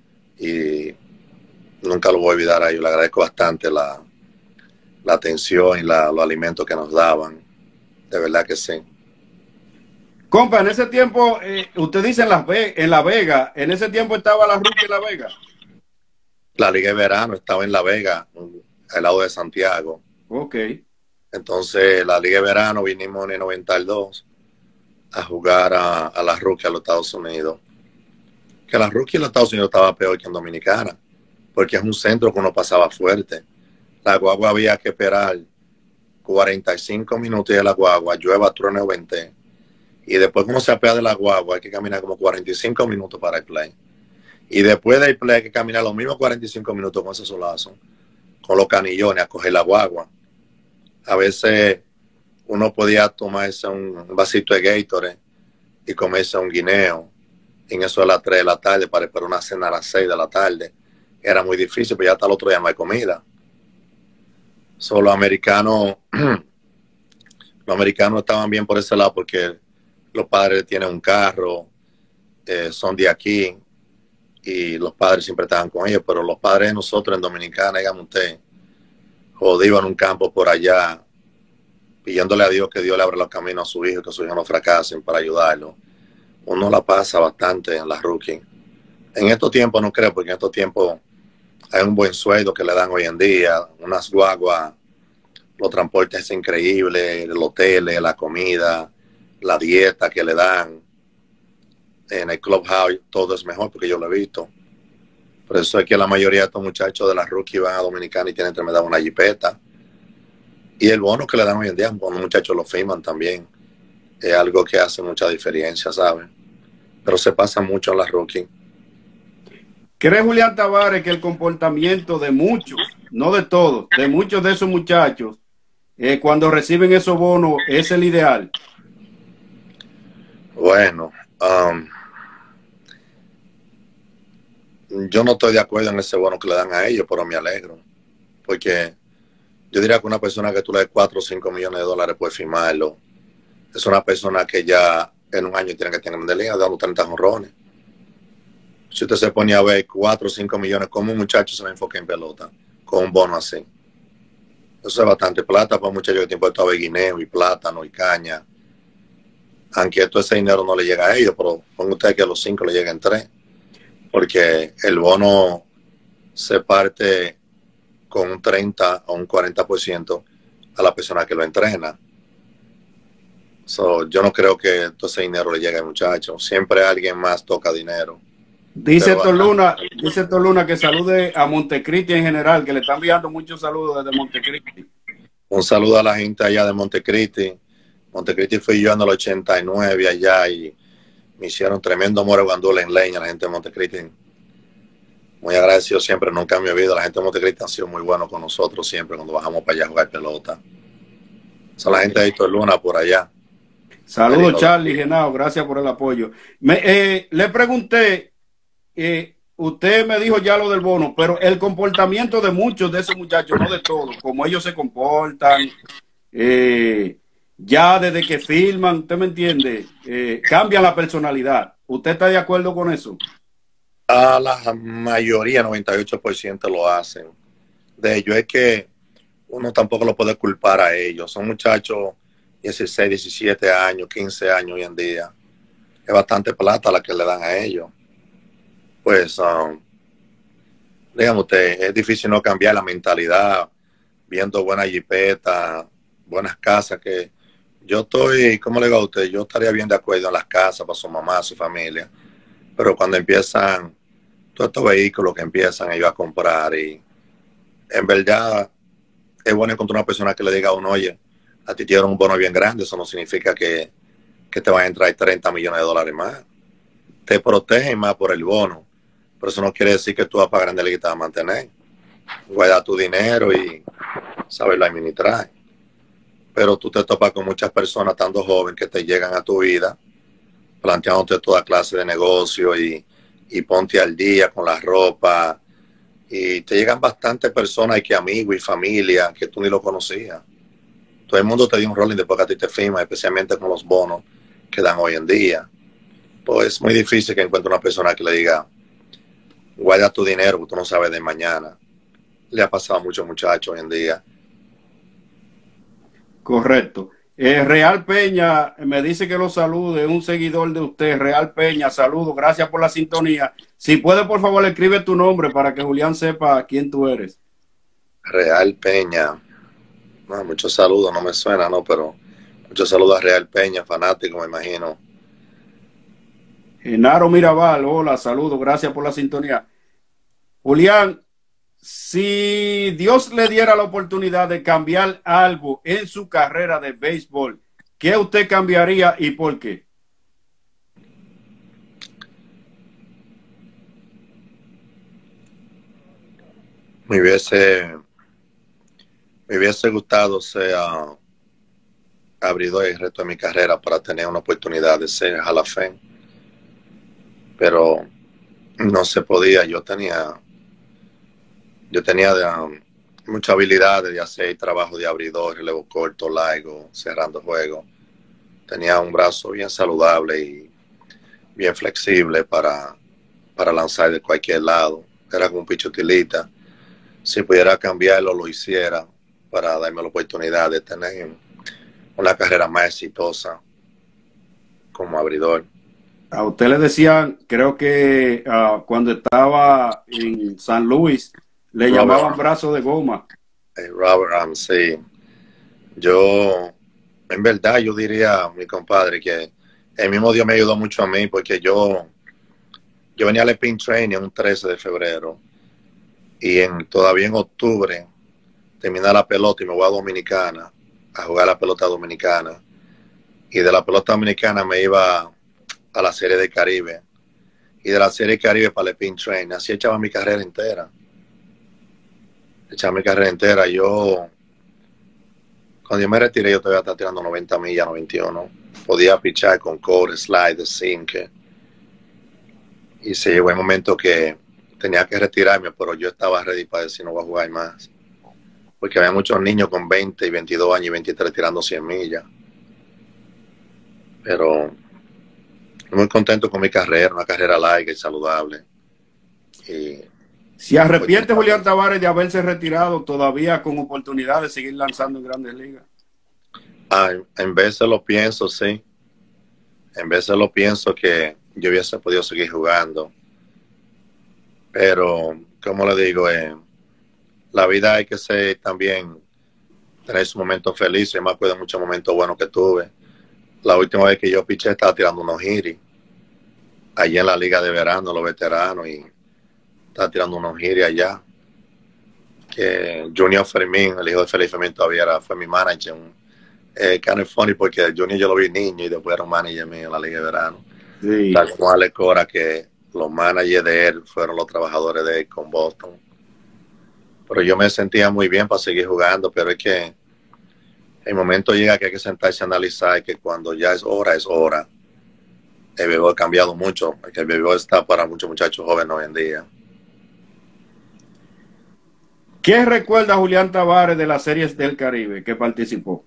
y nunca lo voy a olvidar a ellos. Le agradezco bastante la, la atención y la, los alimentos que nos daban. De verdad que sí. Compa, en ese tiempo, eh, usted dice en, Las Ve en La Vega, en ese tiempo estaba la Rookie en La Vega. La Liga de Verano estaba en La Vega, al lado de Santiago. Ok. Entonces, la Liga de Verano vinimos en el noventa y dos a jugar a, a la Rookie a los Estados Unidos. Que la Rookie en los Estados Unidos estaba peor que en Dominicana, porque es un centro que uno pasaba fuerte. La guagua había que esperar cuarenta y cinco minutos de la guagua, llueva, truene o vente. Y después, como se apea de la guagua, hay que caminar como cuarenta y cinco minutos para el play. Y después del play hay que caminar los mismos cuarenta y cinco minutos con ese solazo, con los canillones, a coger la guagua. A veces uno podía tomarse un vasito de Gatorade y comerse un guineo. En eso a las tres de la tarde para esperar una cena a las seis de la tarde. Era muy difícil, pero ya hasta el otro día no hay comida. Solo los americanos, los americanos estaban bien por ese lado porque los padres tienen un carro, eh, son de aquí y los padres siempre estaban con ellos, pero los padres de nosotros en Dominicana, dígame usted, jodidos en un campo por allá, pidiéndole a Dios que Dios le abra los caminos a su hijo, que sus hijos no fracasen para ayudarlo. Uno la pasa bastante en la Rookie. En estos tiempos no creo, porque en estos tiempos hay un buen sueldo que le dan hoy en día, unas guaguas, los transportes es increíble, el hotel, la comida, la dieta que le dan. En el Clubhouse todo es mejor porque yo lo he visto. Por eso es que la mayoría de estos muchachos de la Rookie van a Dominicana y tienen enfermedad una jipeta. Y el bono que le dan hoy en día, los muchachos lo firman también. Es algo que hace mucha diferencia, ¿saben? Pero se pasa mucho en la Rookie. ¿Cree Julián Tavares que el comportamiento de muchos, no de todos, de muchos de esos muchachos, eh, cuando reciben esos bonos, es el ideal? Bueno, um, yo no estoy de acuerdo en ese bono que le dan a ellos, pero me alegro. Porque yo diría que una persona que tú le des cuatro o cinco millones de dólares puede firmarlo. Es una persona que ya en un año tiene que tener de liga dando treinta jonrones. Si usted se pone a ver cuatro o cinco millones, ¿cómo un muchacho se va a enfocar en pelota con un bono así? Eso es bastante plata para un muchacho que tiene puesto a ver guineo y plátano y caña. Aunque todo ese dinero no le llega a ellos, pero ponga usted que a los cinco le lleguen tres. Porque el bono se parte con un treinta o un cuarenta por ciento a la persona que lo entrena. So, yo no creo que todo ese dinero le llegue al muchacho. Siempre alguien más toca dinero. Dice Héctor Luna, dice Héctor Luna que salude a Montecristi en general, que le están enviando muchos saludos desde Montecristi. Un saludo a la gente allá de Montecristi. Montecristi fui yo en el ochenta y nueve allá y me hicieron tremendo more guandula en leña la gente de Montecristi. Muy agradecido siempre, nunca me he olvidado. La gente de Montecristi ha sido muy bueno con nosotros siempre cuando bajamos para allá a jugar pelota. Son la gente de Héctor Luna por allá. Saludos, Charlie Genao, gracias por el apoyo. Me, eh, le pregunté, eh, usted me dijo ya lo del bono, pero el comportamiento de muchos de esos muchachos, no de todos, como ellos se comportan, eh, ya desde que filman, ¿usted me entiende? Eh, cambian la personalidad. ¿Usted está de acuerdo con eso? A la mayoría, noventa y ocho por ciento lo hacen. De ello es que uno tampoco lo puede culpar a ellos. Son muchachos dieciséis, diecisiete años, quince años hoy en día. Es bastante plata la que le dan a ellos. Pues, um, dígame usted, es difícil no cambiar la mentalidad viendo buenas jipetas, buenas casas que yo estoy, ¿cómo le digo a usted? Yo estaría bien de acuerdo en las casas para su mamá, su familia, pero cuando empiezan todos estos vehículos que empiezan ellos a comprar y en verdad es bueno encontrar una persona que le diga a uno, oye, a ti te dieron un bono bien grande, eso no significa que, que te van a entrar treinta millones de dólares más. Te protegen más por el bono, pero eso no quiere decir que tú vas a pagar grande y te vas a mantener. Guarda tu dinero y saberlo administrar. Pero tú te topas con muchas personas tanto jóvenes que te llegan a tu vida planteándote toda clase de negocio y, y ponte al día con la ropa y te llegan bastantes personas y que amigos y familia que tú ni lo conocías. Todo el mundo te dio un rolling después que a ti te firma, especialmente con los bonos que dan hoy en día. Pues es muy difícil que encuentre una persona que le diga guarda tu dinero porque tú no sabes de mañana. Le ha pasado a muchos muchachos hoy en día. Correcto. Eh, Real Peña me dice que lo salude, un seguidor de usted. Real Peña, saludo, gracias por la sintonía. Si puede, por favor, escribe tu nombre para que Julián sepa quién tú eres. Real Peña. No, muchos saludos, no me suena, no, pero muchos saludos a Real Peña, fanático, me imagino. Genaro Mirabal, hola, saludo, gracias por la sintonía. Julián, si Dios le diera la oportunidad de cambiar algo en su carrera de béisbol, ¿qué usted cambiaría y por qué? Me hubiese, me hubiese gustado ser uh, abridor el resto de mi carrera para tener una oportunidad de ser Hall of Fame, pero no se podía. Yo tenía Yo tenía um, mucha habilidad de hacer trabajo de abridor, relevo corto, largo, cerrando juegos. Tenía un brazo bien saludable y bien flexible para, para lanzar de cualquier lado. Era como un picho utilita. Si pudiera cambiarlo, lo hiciera para darme la oportunidad de tener una carrera más exitosa como abridor. A usted le decían, creo que uh, cuando estaba en San Luis, le Robert, llamaban brazo de goma. Eh, Robert Arm, sí. Yo, en verdad, yo diría, mi compadre, que el mismo Dios me ayudó mucho a mí porque yo, yo venía al spring training un trece de febrero y en, todavía en octubre terminé la pelota y me voy a Dominicana a jugar la pelota dominicana. Y de la pelota dominicana me iba a la Serie del Caribe. Y de la Serie del Caribe para el spring training. Así echaba mi carrera entera. Echaba mi carrera entera. Yo, cuando yo me retiré, yo todavía estaba tirando noventa millas, noventa y uno. Podía pichar con core, slide, sinker. Y se llegó el momento que tenía que retirarme, pero yo estaba ready para decir no voy a jugar más. Porque había muchos niños con veinte y veintidós años y veintitrés tirando cien millas. Pero muy contento con mi carrera, una carrera larga y saludable. Y ¿se arrepiente Julián Tavares de haberse retirado todavía con oportunidad de seguir lanzando en Grandes Ligas? Ah, en veces lo pienso, sí. En veces lo pienso que yo hubiese podido seguir jugando. Pero, como le digo, eh, la vida hay que ser también, tener sus momentos felices. Yo me acuerdo de muchos momentos buenos que tuve. La última vez que yo piché estaba tirando unos giris allí en la liga de verano, los veteranos, y estaba tirando unos giris allá. Que Junior Fermín, el hijo de Félix Fermín, todavía era, fue mi manager. Eh, kind of funny porque Junior yo lo vi niño y después era un manager mío en la liga de verano. Sí. Tal como Alex Cora, que los managers de él fueron los trabajadores de él con Boston. Pero yo me sentía muy bien para seguir jugando, pero es que el momento llega que hay que sentarse a analizar que cuando ya es hora, es hora. El béisbol ha cambiado mucho, porque el béisbol está para muchos muchachos jóvenes hoy en día. ¿Qué recuerda Julián Tavares de las series del Caribe que participó?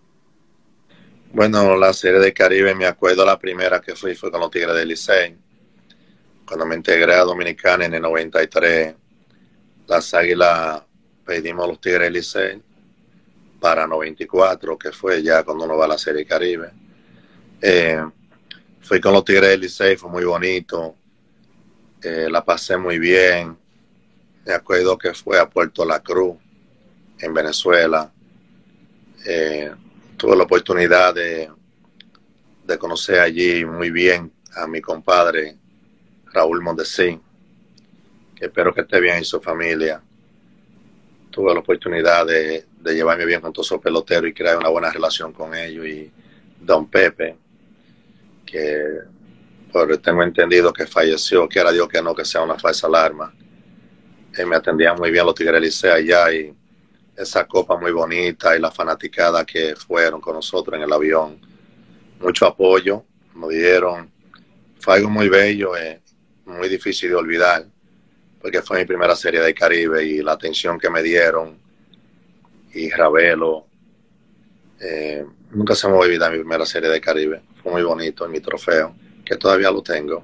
Bueno, la serie del Caribe, me acuerdo la primera que fui fue con los Tigres del Licey. Cuando me integré a Dominicana en el noventa y tres, las Águilas pedimos a los Tigres del Licey para noventa y cuatro, que fue ya cuando uno va a la Serie Caribe. Eh, fui con los Tigres del Licey, fue muy bonito, eh, la pasé muy bien. Me acuerdo que fue a Puerto La Cruz, en Venezuela. Eh, tuve la oportunidad de, de conocer allí muy bien a mi compadre Raúl Mondesí, que espero que esté bien y su familia. Tuve la oportunidad de, de llevarme bien con todos esos peloteros y crear una buena relación con ellos. Y Don Pepe, que por, tengo entendido que falleció, quiera Dios que no, que sea una falsa alarma. Él me atendía muy bien los Tigres del Licey allá, y esa copa muy bonita y la fanaticada que fueron con nosotros en el avión. Mucho apoyo nos dieron. Fue algo muy bello, eh, muy difícil de olvidar, porque fue mi primera Serie del Caribe y la atención que me dieron. Y Ravelo, eh, nunca se me va a olvidar mi primera Serie del Caribe. Fue muy bonito, mi trofeo, que todavía lo tengo.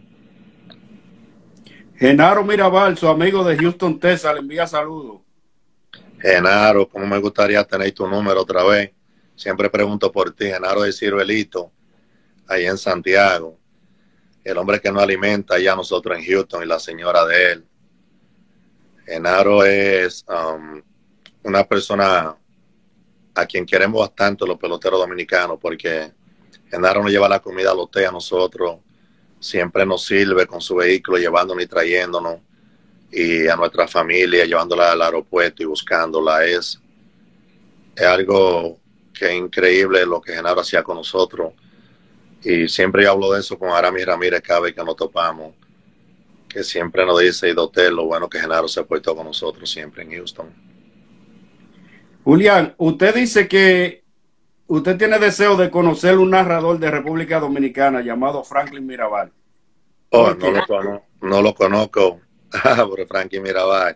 Genaro Mirabal, su amigo de Houston, Texas, le envía saludos. Genaro, ¿cómo me gustaría tener tu número otra vez? Siempre pregunto por ti. Genaro de Ciruelito, ahí en Santiago. El hombre que nos alimenta allá nosotros en Houston, y la señora de él. Genaro es um, una persona a quien queremos bastante los peloteros dominicanos, porque Genaro nos lleva la comida al hotel a nosotros. Siempre nos sirve con su vehículo, llevándonos y trayéndonos, y a nuestra familia, llevándola al aeropuerto y buscándola. Es, es algo que es increíble lo que Genaro hacía con nosotros. Y siempre yo hablo de eso con Aramis Ramírez cada vez que nos topamos, que siempre nos dice, y Dotel, lo bueno que Genaro se portó con nosotros siempre en Houston. Julián, usted dice que usted tiene deseo de conocer un narrador de República Dominicana llamado Franklin Mirabal. Oh, no lo, conozco, no lo conozco, pero Franklin Mirabal.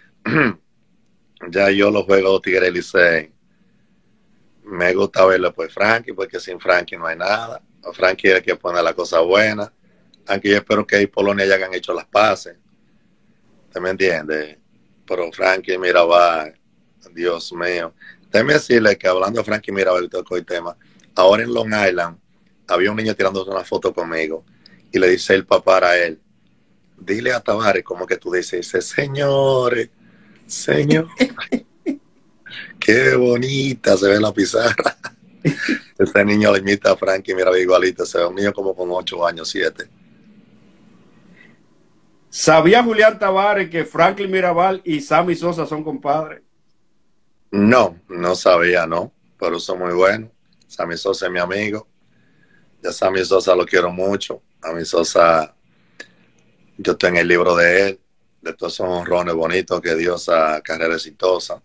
Ya yo los juego de Tigres Licey. Me gusta verlo por Frankie, porque sin Frankie no hay nada. Frankie es el que pone la cosa buena. Aunque yo espero que ahí Polonia ya hayan hecho las paces. ¿Usted me entiende? Pero Frankie Mirabal, Dios mío. Déjeme decirle que hablando de Frankie Mirabal, tocó el tema. Ahora en Long Island había un niño tirando una foto conmigo, y le dice el papá a él, dile a Tavares como que tú dices, dice, señores, señor. Qué bonita se ve la pizarra. Este niño le imita a Frankie Mirabal igualito. Se ve un niño como con ocho años, siete. ¿Sabía Julián Tavares que Franklin Mirabal y Sammy Sosa son compadres? No, no sabía, no. Pero son muy buenos. Sammy Sosa es mi amigo. Ya Sammy Sosa lo quiero mucho. A mi Sosa, yo tengo el libro de él, de todos esos honrones bonitos que dio esa carrera exitosa.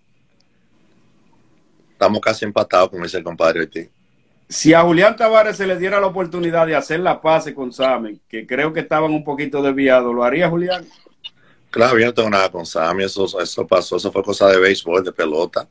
Estamos casi empatados, como dice el compadre Ortiz. Si a Julián Tavares se le diera la oportunidad de hacer la paz con Sammy, que creo que estaban un poquito desviados, ¿lo haría Julián? Claro, yo no tengo nada con Sammy, eso, eso pasó, eso fue cosa de béisbol, de pelota.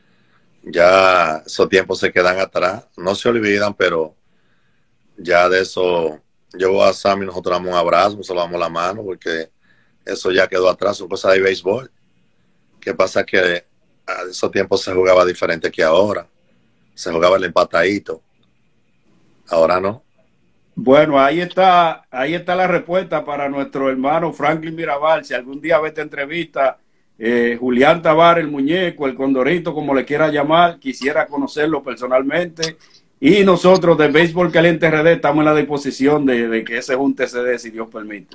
Ya esos tiempos se quedan atrás, no se olvidan, pero ya de eso, yo a Sammy nosotros damos un abrazo, nos damos la mano, porque eso ya quedó atrás, son cosas de béisbol. ¿Qué pasa? Que a esos tiempos se jugaba diferente que ahora. Se jugaba el empatadito. Ahora no. Bueno, ahí está, ahí está la respuesta para nuestro hermano Franklin Mirabal. Si algún día ve esta entrevista, eh, Julián Tavares, el muñeco, el condorito, como le quiera llamar, quisiera conocerlo personalmente. Y nosotros de Béisbol Caliente R D estamos en la disposición de, de que ese junte se dé, si Dios permite.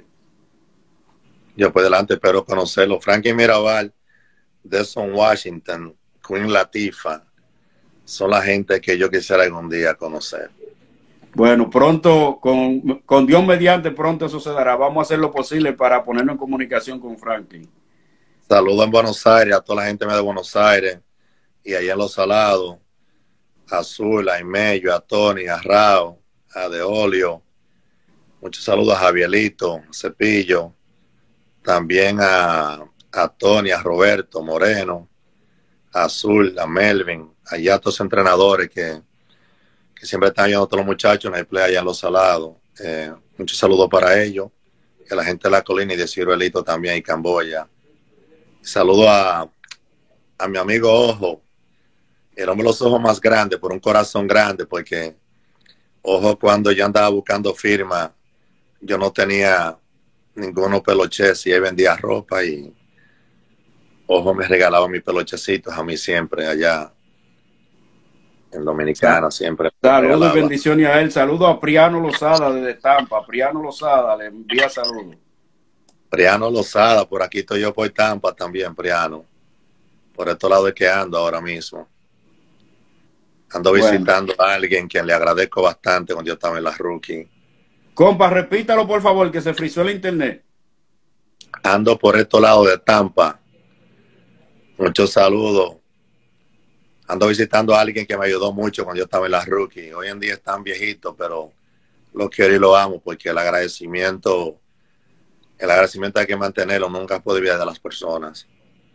Yo por delante espero conocerlo. Franklin Mirabal, Desson Washington, Queen Latifah, son la gente que yo quisiera algún día conocer. Bueno, pronto, con, con Dios mediante, pronto eso se dará. Vamos a hacer lo posible para ponernos en comunicación con Franklin. Saludos en Buenos Aires, a toda la gente de Buenos Aires y allá en Los Salados, a Azul, a Imello, a Tony, a Rao, a Deolio. Muchos saludos a Javierito, a Cepillo, también a, a Tony, a Roberto Moreno, a Azul, a Melvin, allá a todos los entrenadores que, que siempre están ayudando a todos los muchachos en el play allá en Los Salados. Eh, muchos saludos para ellos. y a la gente de la colina y de Ciruelito también y Camboya. Saludo a, a mi amigo Ojo, el hombre de los ojos más grandes, por un corazón grande, porque Ojo, cuando yo andaba buscando firma, yo no tenía ninguno peluches y él vendía ropa y Ojo me regalaba mis peluchecitos a mí siempre allá en Dominicana, siempre. Saludos y bendiciones a él. Saludo a Priano Lozada desde Tampa. Priano Lozada le envía saludos. Priano Lozada, por aquí estoy yo por Tampa también, Priano. Por estos lados es que ando ahora mismo. Ando bueno. visitando a alguien quien le agradezco bastante cuando yo estaba en la rookie. Compa, repítalo por favor, que se frizó el internet. Ando por estos lados de Tampa. Muchos saludos. Ando visitando a alguien que me ayudó mucho cuando yo estaba en la rookie. Hoy en día están viejitos, pero lo quiero y lo amo porque el agradecimiento, el agradecimiento hay que mantenerlo, nunca puede olvidar de las personas.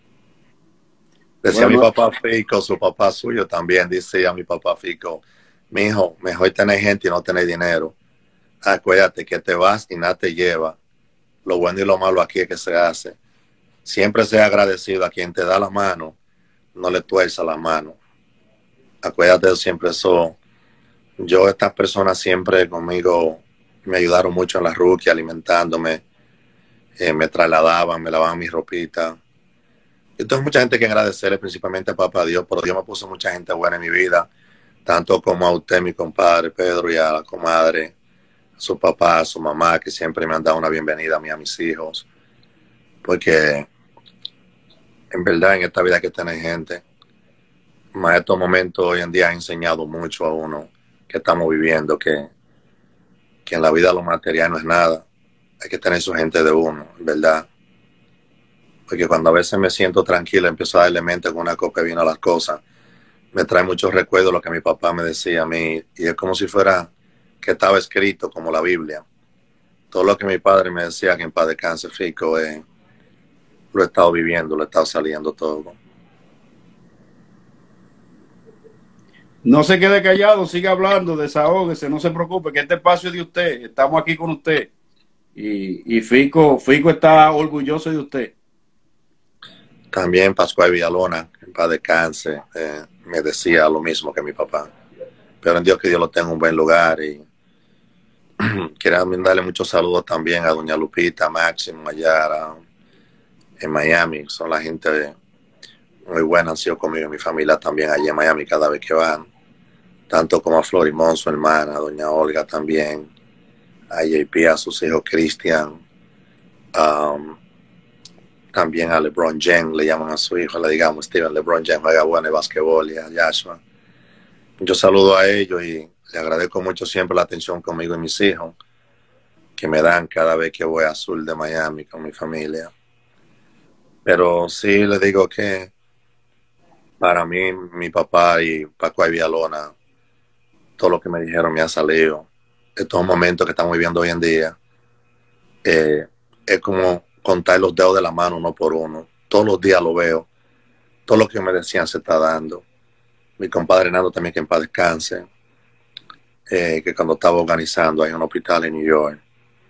Decía bueno, mi papá Fico, su papá suyo también decía mi papá Fico, mi hijo, mejor tener gente y no tener dinero. Acuérdate que te vas y nada te lleva. Lo bueno y lo malo aquí es que se hace. Siempre sea agradecido a quien te da la mano, no le tuerza la mano. Acuérdate siempre eso. Yo, estas personas siempre conmigo me ayudaron mucho en la rookie, alimentándome, eh, me trasladaban, me lavaban mi ropita. Yo tengo mucha gente que agradecerle, principalmente a Papá Dios, pero Dios me puso mucha gente buena en mi vida, tanto como a usted, mi compadre Pedro, y a la comadre, a su papá, a su mamá, que siempre me han dado una bienvenida a mí, a mis hijos, porque en verdad en esta vida hay que tener gente. Más estos momentos hoy en día ha enseñado mucho a uno que estamos viviendo, que, que en la vida lo material no es nada, hay que tener su gente de uno, en verdad. Porque cuando a veces me siento tranquilo, empiezo a darle mente con una copa de vino a las cosas, me trae muchos recuerdos lo que mi papá me decía a mí, y es como si fuera que estaba escrito como la Biblia. Todo lo que mi padre me decía, que en paz descanse Fico, eh, lo he estado viviendo, lo he estado saliendo todo. No se quede callado, siga hablando, desahógese, no se preocupe, que este espacio es de usted, estamos aquí con usted. Y, y Fico, Fico está orgulloso de usted. También Pascual Villalona, en paz descanse, eh, me decía lo mismo que mi papá. Pero en Dios que Dios lo tenga en un buen lugar. Y quiero darle muchos saludos también a doña Lupita, Máximo, Mayara, en Miami. Son la gente muy buena, han sido conmigo y mi familia también allí en Miami cada vez que van. Tanto como a Florimón, su hermana, a doña Olga también, a J P, a sus hijos Cristian. Um, También a LeBron James, le llaman a su hijo, le digamos, Steven LeBron James juega bueno en basquetbol, y a Joshua. Yo saludo a ellos y le agradezco mucho siempre la atención conmigo y mis hijos, que me dan cada vez que voy a Sur de Miami con mi familia. Pero sí le digo que para mí, mi papá y Pascual Villalona, todo lo que me dijeron me ha salido. Estos momentos que estamos viviendo hoy en día, eh, es como contar los dedos de la mano uno por uno. Todos los días lo veo. Todo lo que me decían se está dando. Mi compadre Nando también, que en paz descanse, eh, que cuando estaba organizando ahí en un hospital en New York,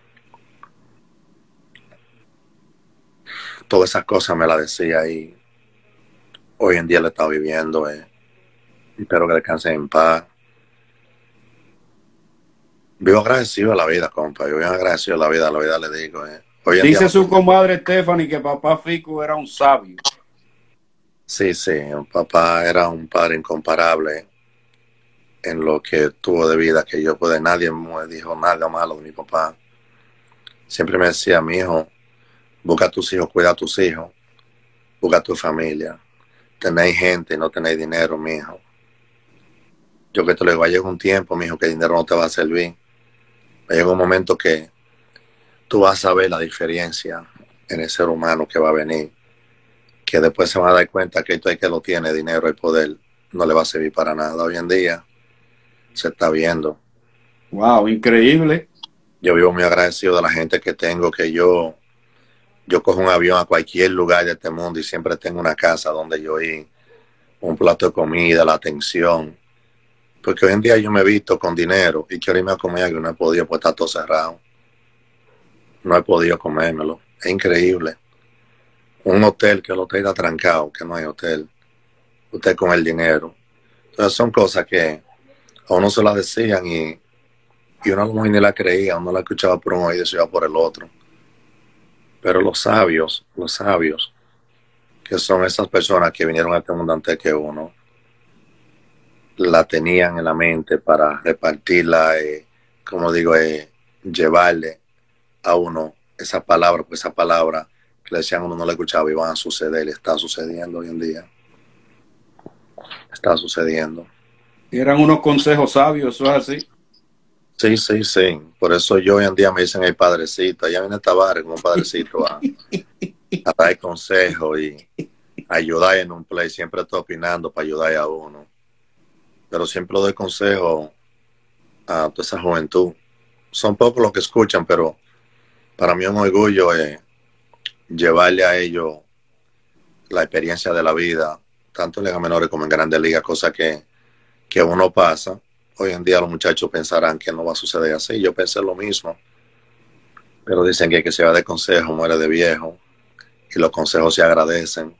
todas esas cosas me las decía y hoy en día le está viviendo. Eh. Espero que descanse en paz. Vivo agradecido a la vida, compa. Yo vivo agradecido a la vida. A la vida le digo, eh. Dice día, su comadre Stephanie que papá Fico era un sabio. Sí, sí, papá era un padre incomparable en lo que tuvo de vida, que yo pude, nadie me dijo nada malo de mi papá. Siempre me decía, mi hijo, busca a tus hijos, cuida a tus hijos, busca a tu familia. Tenéis gente, no tenéis dinero, mi hijo. Yo que te lo digo, llega un tiempo, mi hijo, que el dinero no te va a servir. Llega un momento que tú vas a ver la diferencia en el ser humano que va a venir, que después se va a dar cuenta que esto hay que lo tiene, dinero y poder, no le va a servir para nada. Hoy en día se está viendo. Wow, increíble. Yo vivo muy agradecido de la gente que tengo, que yo, yo cojo un avión a cualquier lugar de este mundo y siempre tengo una casa donde yo ir, un plato de comida, la atención. Porque hoy en día yo me he visto con dinero y quiero irme a comer algo y no he podido, pues está todo cerrado. no he podido comérmelo. Es increíble. Un hotel que el hotel está trancado, que no hay hotel. Usted con el dinero. Entonces son cosas que a uno se las decían y, y uno a lo mejor ni la creía, uno la escuchaba por un oído y se iba por el otro. Pero los sabios, los sabios, que son esas personas que vinieron a este mundo antes que uno, la tenían en la mente para repartirla, eh, como digo, eh, llevarle a uno esa palabra, pues esa palabra que le decían a uno no la escuchaba y van a suceder, y está sucediendo hoy en día. Está sucediendo. Eran unos consejos sabios, eso es así. Sí, sí, sí. Por eso yo hoy en día me dicen el padrecito. Allá viene Tavares como un padrecito a, a dar consejos y ayudar en un play. Siempre estoy opinando para ayudar a uno. Pero siempre doy consejo a toda esa juventud. Son pocos los que escuchan, pero para mí es un orgullo eh, llevarle a ellos la experiencia de la vida, tanto en ligas menores como en grandes ligas, cosa que, que uno pasa. Hoy en día los muchachos pensarán que no va a suceder así. Yo pensé lo mismo. Pero dicen que el que se va de consejo muere de viejo. Y los consejos se agradecen.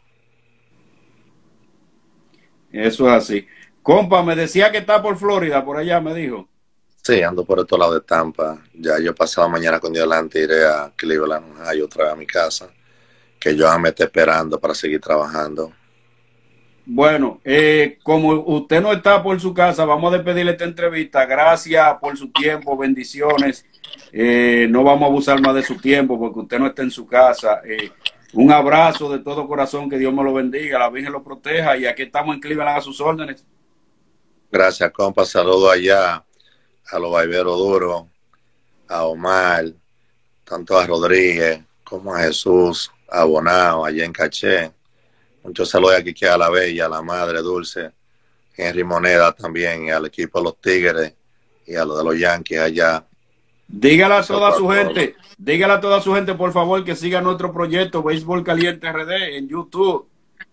Eso es así. Compa, me decía que está por Florida, por allá me dijo. Sí, ando por estos lados de Tampa. Ya yo pasado mañana con Dios delante iré a Cleveland, Ohio, otra vez a mi casa. Que yo me esté esperando para seguir trabajando. Bueno, eh, como usted no está por su casa, vamos a despedirle esta entrevista. Gracias por su tiempo, bendiciones. Eh, no vamos a abusar más de su tiempo porque usted no está en su casa. Eh, un abrazo de todo corazón, que Dios me lo bendiga, la Virgen lo proteja y aquí estamos en Cleveland a sus órdenes. Gracias, compa. Saludo allá a los barberos duros, a Omar, tanto a Rodríguez como a Jesús, a Bonao, allá en Caché. Muchos saludos aquí que a la Bella, a la Madre Dulce, Henry Moneda también, y al equipo de los Tigres y a los de los Yankees allá. Dígale a toda su gente, dígale a toda su gente, por favor, que siga nuestro proyecto Béisbol Caliente R D en YouTube.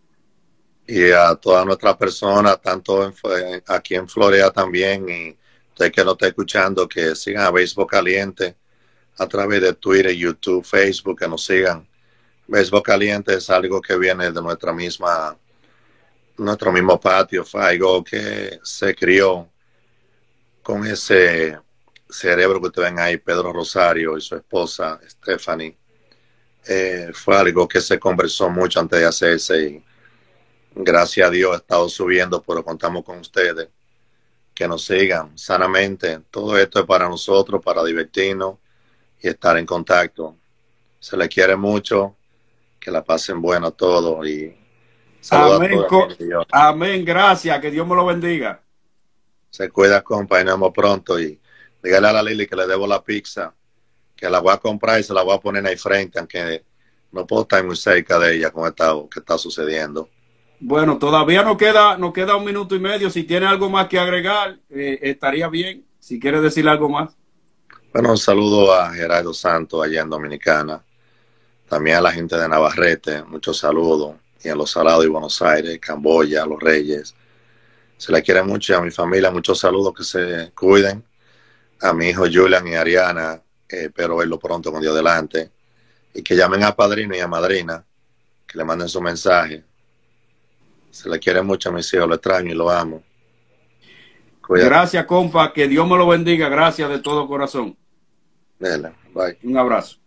Y a todas nuestras personas, tanto en, aquí en Florida también, y usted que nos está escuchando, que sigan a Béisbol Caliente a través de Twitter, YouTube, Facebook, que nos sigan. Béisbol Caliente es algo que viene de nuestra misma, nuestro mismo patio, fue algo que se crió con ese cerebro que ustedes ven ahí, Pedro Rosario y su esposa Stephanie. Eh, fue algo que se conversó mucho antes de hacerse y gracias a Dios ha estado subiendo, pero contamos con ustedes que nos sigan sanamente. Todo esto es para nosotros, para divertirnos y estar en contacto. Se les quiere mucho. Que la pasen bueno a todos y saludos amén, a todos. Amén, gracias, que Dios me lo bendiga. Se cuida, compa, y nos vemos pronto. Y dígale a la Lili que le debo la pizza, que la voy a comprar y se la voy a poner ahí frente, aunque no puedo estar muy cerca de ella con esto que está sucediendo. Bueno, todavía nos queda, nos queda un minuto y medio. Si tiene algo más que agregar, eh, estaría bien. Si quiere decir algo más. Bueno, un saludo a Gerardo Santos allá en Dominicana. También a la gente de Navarrete, muchos saludos. Y en Los Salados y Buenos Aires, Camboya, Los Reyes. Se le quiere mucho. A mi familia, muchos saludos, que se cuiden. A mi hijo Julian y Ariana, eh, espero verlo pronto con Dios delante. Y que llamen a padrino y a madrina, que le manden su mensaje. Se le quiere mucho a mis hijos, lo extraño y lo amo. Cuídate. Gracias, compa, que Dios me lo bendiga. Gracias de todo corazón. Dele, bye. Un abrazo.